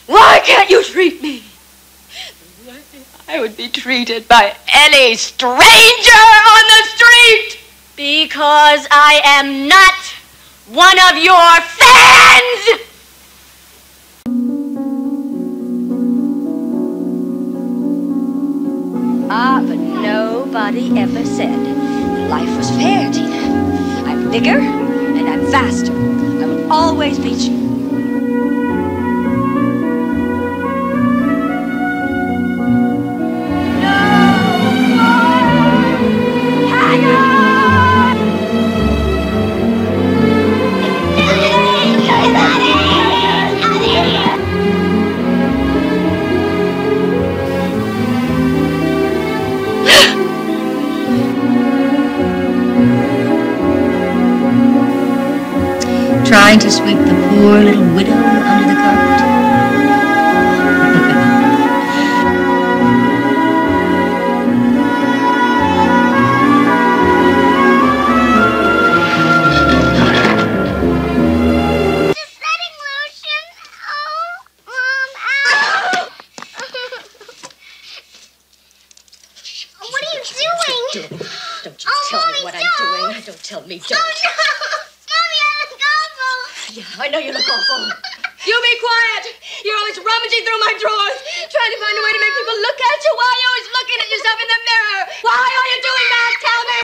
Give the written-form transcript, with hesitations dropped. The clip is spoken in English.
Why can't you treat me the way I would be treated by any stranger on the street? Because I am not one of your fans! Ah, but nobody ever said life was fair, Tina. I'm bigger and I'm faster. I will always beat you. Trying to sweep the poor little widow under the carpet. Setting lotion. Oh, Mom, ow. What are you doing? Don't you tell me what I'm doing. Don't tell me, don't. Oh, no. Yeah, I know you look awful. You be quiet! You're always rummaging through my drawers, trying to find a way to make people look at you. Why are you always looking at yourself in the mirror? Why are you doing that? Tell me!